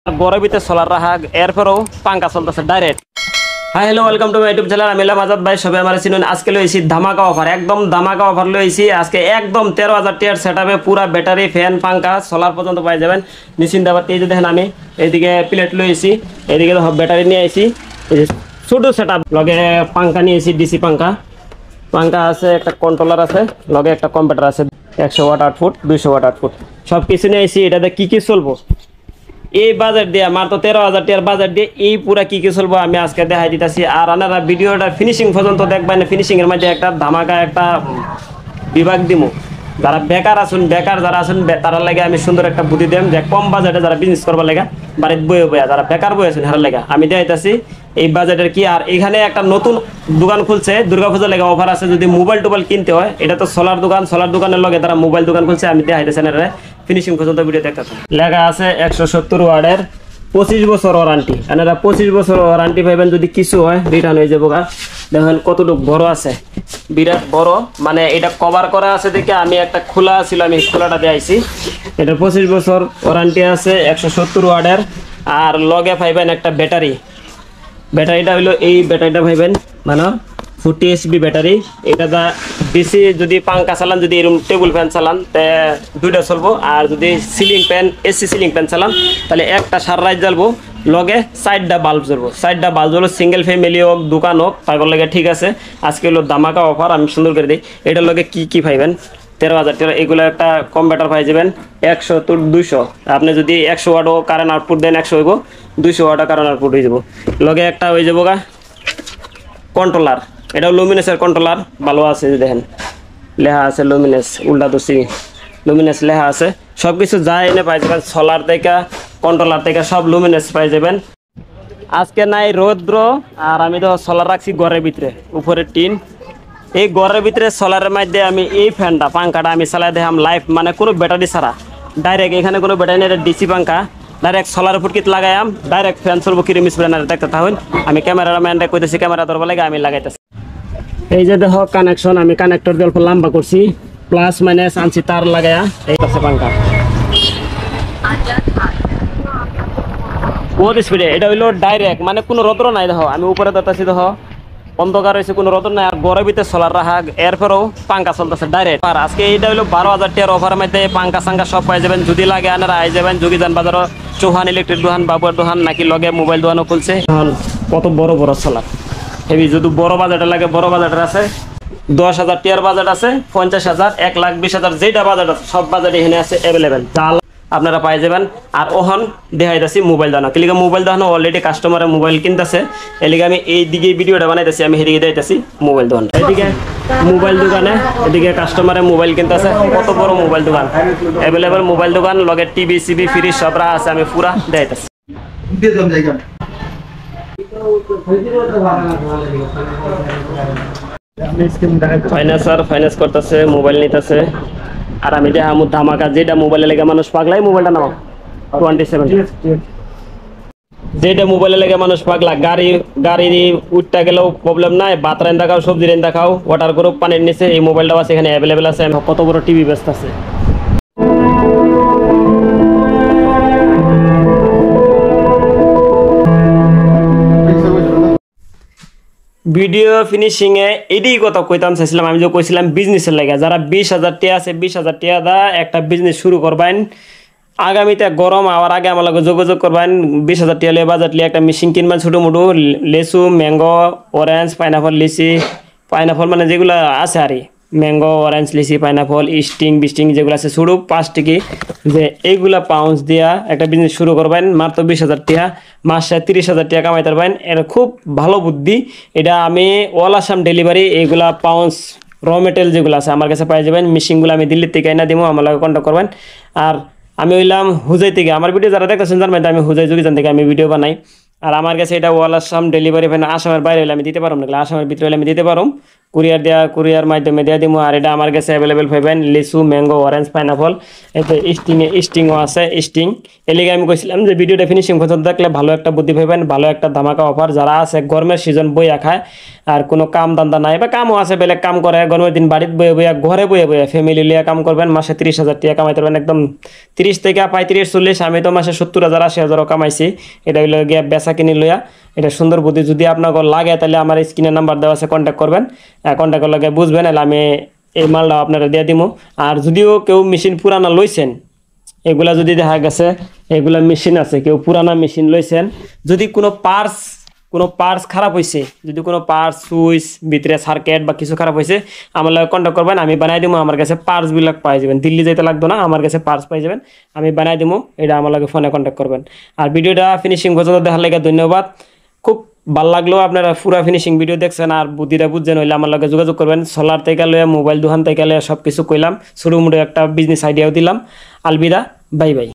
গরবিতে solar রাখা এরপরেও পাঙ্কা চলতেছে direct. Hi hello, welcome to my YouTube channel. আমি হলাম আজাদ ভাই, সবাই আমার চিনুন। আজকে লইছি ধামাকা অফার, একদম ধামাকা অফার লইছি আজকে। একদম 13,000 টাকার সেটআপে পুরা ব্যাটারি, ফ্যান, পাঙ্কা, সোলার পর্যন্ত পাই যাবেন নিশ্চিন্তে। আবার এই যে দেখেন, আমি এইদিকে প্লেট লইছি, এইদিকে ব্যাটারি নিয়ে আইছি, এই যে ছোট সেটআপ, লগে পাঙ্কা নিয়েছি, ডিসি পাঙ্কা। পাঙ্কা আছে, একটা কন্ট্রোলার আছে, লগে একটা কম্পিউটার আছে, 100 ওয়াট আউটপুট, 200 ওয়াট আউটপুট, সব কিছু নিয়ে আইছি। এটাতে কি কি চলবো এই বাজেট দিয়ে, মাত্র 13,000 টাকার বাজেট দিয়ে এই পুরা কি কি চলবো আমি আজকে দেখাই দিতেছি। আর আপনারা ভিডিওটা ফিনিশিং পর্যন্ত দেখবেন। ফিনিশিং এর মধ্যে একটা ধামাকা একটা বিভাগ দিমু। যারা বেকার আছেন, বেকার যারা আছেন তারা লাগে আমি সুন্দর একটা বুদ্ধি দেম, যে কম বাজেটে যারা বিজনেস করবার লাগে, বাড়িতে বয়ে বয়া যারা বেকার বয়ে আছেন হারার লাগে আমি দেখাইতেছি এই বাজেটের কি। আর এখানে একটা নতুন দোকান খুলছে, দুর্গাপূজার লেগে অফার আছে। যদি মোবাইল টোবাইল কিনতে হয়, এটা তো সোলার দোকান, সোলার দোকানের লগে তারা মোবাইল দোকান খুলছে। আমি দেখাইতেছেন এর ফিনিশিং পর্যন্ত ভিডিও দেখতে লেখা আছে 170 ওয়াটের 25 বছর ওয়ারান্টি। আপনারা 25 বছর ওয়ারান্টি পাইবেন। যদি কিছু হয় রিটার্ন হয়ে যাবো। দেখেন কতটুকু বড় আছে, বিরাট বড়। মানে এটা কভার করা আছে দেখে আমি একটা খোলা ছিল, আমি খোলাটা দিয়ে আইছি। এটা 25 বছর ওয়ারান্টি আছে, 170 ওয়াটের। আর লগে পাইবেন একটা ব্যাটারি। ব্যাটারিটা হইলো এই ব্যাটারিটা পাইবেন, মানে 40 HP ব্যাটারি। এটা ডিসি যদি পাঙ্কা চালান, যদি এরকম টেবিল ফ্যান চালান তে দুইটা চলবো। আর যদি ceiling fan, AC ceiling fan চালান তাহলে একটা সারা রাত জ্বালবো। লগে 4টা বাল্ব জ্বলবো, 4টা বাল্ব জ্বলবো। সিঙ্গেল ফ্যামিলি হোক, দোকান হোক, তারপর লাগে ঠিক আছে। আজকে হলো ধামাকা অফার, আমি সুন্দর করে দিই। এটার লগে কি কি পাইবেন 13,000 টাকা। এগুলো একটা কম্পিউটার পাই যাবেন 100 তো 200। আপনি যদি 100 ওয়াটও কারেন্ট আউটপুট দেন 100 হইব, 200 ওয়াটও কারেন্ট আউটপুট হয়ে যাব। লগে একটা হয়ে যাবো কন্ট্রোলার। এটাও লুমিনেসের কন্ট্রোলার, ভালো আছে। দেখেন লেখা আছে লুমিনেস, উল্টা দোষী লুমিনেস লেখা আছে। সব কিছু যা এনে পাই যাবেন, সোলার থেকে কন্ট্রোলার থেকে সব লুমিনেস পাই যাবেন। আজকে নাই রৌদ্র, আর আমি তো সোলার রাখছি ঘরের ভিতরে, উপরে টিন। এই ঘরের ভিতরে সোলারের মধ্যে আমি এই ফ্যানটা, পাঙ্কাটা আমি চালাই দেখাম লাইভ, মানে কোনো ব্যাটারি ছাড়া ডাইরেক্ট। এখানে কোনো ব্যাটারি নেই, এটা ডিসি পাঙ্কা। ডাইরেক্ট সোলার ফুটকিট লাগাইম, ডাইরেক্ট ফ্যান চলবো। কিরম স্প্রেনার দেখতে থাকুন। আমি ক্যামেরাম্যানটা কইতেছি, ক্যামেরা ধরবার লাগে আমি লাগাইতেছি। এই যে দেখো কানেকশন, আমি কানেক্টর দিয়ে অল্প লম্বা করছি, প্লাস মাইনাস আনছি তার লাগায়া। এই আছে পাঙ্কা বহুত স্পিডে। এটা হইলো ডাইরেক্ট, মানে কোনো রোদ্র নাই। দেখো আমি উপরে ধরতেছি, দেখো অন্ধকার হয়েছে, কোনো রোদ্র নাই। আর গড়ের ভিতরে সোলার রাখা, এরপরেও পাঙ্কা চলতেছে ডাইরেক্ট। আর আজকে এইটা হলো 12,000 টাকার অফার মধ্যে পাঙ্কা সাঙ্কা সব পাই যাবেন। যদি লাগে আনারা আই যাবেন যোগীজান বাজারও, চৌহান ইলেকট্রিক দোকান, বাবুর দোকান, নাকি লগে মোবাইল দোকানও খুলছে। কত বড় বড় সোলার হেভি। যদি বড় বাজেটে লাগে, বড় বাজেটের আছে 10,000 টাকার বাজেট আছে, 50,000, 1,20,000, যেটা বাজেট আছে সব বাজেট এখানে আছে অ্যাভেলেবেল। আপনারা পাই যাবেন। আর ওহন দেখাইতেছি মোবাইল দানো, কিলিকে মোবাইল দানো অলরেডি কাস্টমারে মোবাইল কিনতেছে। এদিকে আমি এই দিকে ভিডিওটা বানাইতেছি, আমি সেদিকে দিতেছি মোবাইল দোকান। এদিকে মোবাইল দোকানে, এদিকে কাস্টমারে মোবাইল কিনতেছে। কত বড় মোবাইল দোকান, অ্যাভেলেবেল মোবাইল দোকান, লগে টিভি সিবি ফ্রিজ সব আছে, আমি পুরা দেখাইতেছি। ফাইন্যান্সার ফাইন্যান্স করতেছে, মোবাইল নিতেছে। আর আমি দেখাম ধামাকা, যেটা মোবাইলে লেগে মানুষ পাগলাই, মোবাইলটা নাও 27, যেটা মোবাইলে লেগে মানুষ পাগলা। গাড়ি উঠতে গেলেও প্রবলেম নাই, ভাত রান্না খাও, সবজি রান্না খাও, ওয়াটার গ্রুপ পানির নিচে এই মোবাইলটাও আছে, এখানে অ্যাভেলেবেল আছে। কত বড় টিভি ব্যস্ত আছে। ভিডিও ফিনিশিং এ এটাই কথা কইতাম চাইছিলাম। আমি যে কইছিলাম বিজনেসের লাগে, যারা 20,000 টাকা আছে, 20,000 টাকা দা একটা বিজনেস শুরু করবেন। আগামীতে গরম আওয়ার আগে আমার লগে যোগাযোগ করবেন। 20,000 টাকা লিয়ে বাজার লিয়ে একটা মেশিন কিনবেন, ছোটো মোটো লেচু, mango, orange, pineapple, lychee. Pineapple মানে যেগুলো আছে আর mango, orange, lychee, pineapple, Sting বিস্টিং যেগুলো আছে ছোটো 5 টিকি, যে এইগুলা পাউন্স দিয়া একটা বিজনেস শুরু করবেন। মাত্র 20,000 টাকা, মাসে 30,000 টাকা কামাইতে পারবেন। এটা খুব ভালো বুদ্ধি। এটা আমি অল আসাম ডেলিভারি, এইগুলা পাউন্স র মেটেরিয়াল যেগুলো আছে আমার কাছে পাই যাবেন। মেশিনগুলো আমি দিল্লির থেকে এনে দিব, আমার লগে কন্ট্যাক্ট করবেন। আর আমি হইলাম হুজাই থেকে, আমার ভিডিও যারা দেখতেছেন জানবেন আমি হুজাই যোগীজান থেকে আমি ভিডিও বানাই। আর আমার কাছে এটা অল আসাম ডেলিভারি, আসামের বাইরে হলে আমি দিতে পারব না, আসামের ভিতরে হলে আমি দিতে পারব। কুরিয়ার মাধ্যমে দিয়ে দিব। আর এটা আমার কাছে অ্যাভেলেবেল পাইবেন লিচু, ম্যাঙ্গো, অরেঞ্জ, পাইনাপল, এতে স্টিংও আছে। স্টিং এলিগে আমি কইছিলাম যে ভিডিওটা ফিনিশিং পর্যন্ত দেখলে ভালো একটা বুদ্ধি পাইবেন, ভালো একটা ধামাকা অফার। যারা আছে গরমের সিজন বইয়া খায় আর কোনো কাম দান্দা নাই বা কামও আছে বেলেগ কাম করে, গরমের দিন বাড়িতে বইয়া ঘরে বইয়া ফ্যামিলি লিয়া কাম করবেন, মাসে 30,000 টাকা কামাইতে পারবেন একদম 30 থেকে 35, 40। আমি তো মাসে 70,000 80,000 কামাইছি। এটা হইলো গিয়া বেচা কিনি লইয়া। এটা সুন্দর বুদ্ধি, যদি আপনার লাগে তাহলে আমার স্ক্রিনের নাম্বার দেওয়া আছে, কন্ট্যাক্ট করবেন। কন্ট্যাক্ট করলে বুঝবেন, এলে আমি এই মালটা আপনারা দিয়ে দিব। আর যদিও কেউ মেশিন পুরানা লইছেন, এগুলা যদি দেখা গেছে এগুলা মেশিন আছে, কেউ পুরানা মেশিন লইছেন, যদি কোনো পার্টস খারাপ হয়েছে, যদি কোনো পার্টস সুইচ ভিতরে সার্কিট বা কিছু খারাপ হয়েছে, আমার লাগে কন্ট্যাক্ট করবেন, আমি বানাই দিব। আমার কাছে পার্টসবিলাক পাই যাবেন, দিল্লি যেতে লাগতো না, আমার কাছে পার্টস পাই যাবেন, আমি বানাই দিব। এটা আমার লাগে ফোনে কন্ট্যাক্ট করবেন। আর ভিডিওটা ফিনিশিং পর্যন্ত দেখার লাগে ধন্যবাদ। খুব ভালো লাগলো আপনারা পুরা ফিনিশিং ভিডিও দেখছেন আর বুদ্ধিটা বুঝছেন, হইলে আমার লগে যোগাযোগ করবেন। সোলার থেকে লয়ে মোবাইল দোকান থেকে লয়ে সব কিছু কইলাম, ছোটো মোটো একটা বিজনেস আইডিয়াও দিলাম। আলবিদা, বাই বাই।